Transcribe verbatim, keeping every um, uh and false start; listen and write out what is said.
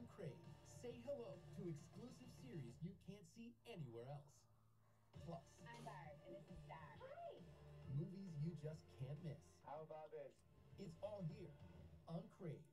On Crave, say hello to exclusive series you can't see anywhere else. Plus, I'm Barb, and this is Star. Hi! movies you just can't miss. How about this? It's all here on Crave.